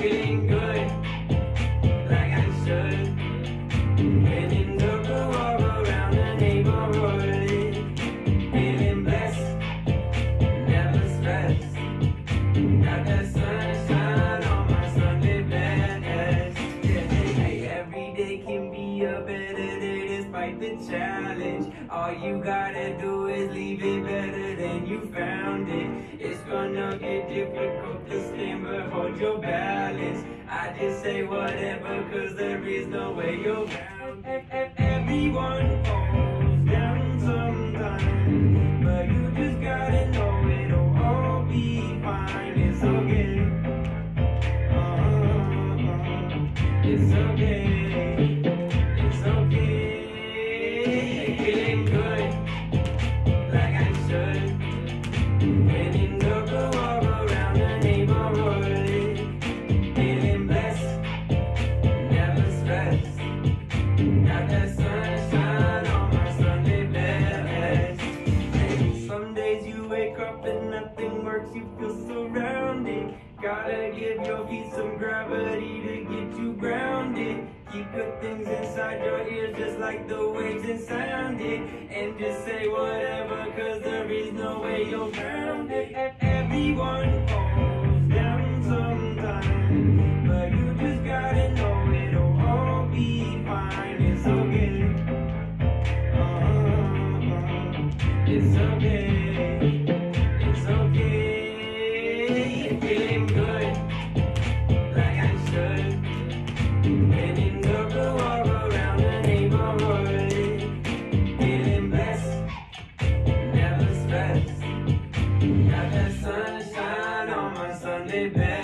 feeling good, like I should. Winning the walk around the neighborhood, feeling blessed, never stressed. Got that sunshine on my Sunday best. Yeah, hey, every day can be a better day despite the challenge. All you gotta do is leave it better than you found it. It's gonna get difficult to stand, but hold your balance. I just say whatever, cause there is no way you're bound. Everyone falls down sometime, but you just gotta know it'll all be fine. It's okay. It's okay. It's okay. Feeling good, like I should. Winning the walk around the neighborhood, feeling blessed, never stressed. Got that sunshine on my Sunday best. Some days you wake up and nothing works, you feel surrounded. Gotta give your feet some gravity to get you grounded. Keep good things inside your ears just like the waves and sound it. And just say whatever, cause there is no way you're grounded. Everyone falls down sometime, but you just gotta know it'll all be fine. It's okay. It's okay. It's okay. Feeling good, like I should. Winning the walk around the neighborhood, feeling blessed, never stressed. Got that sunshine on my Sunday best.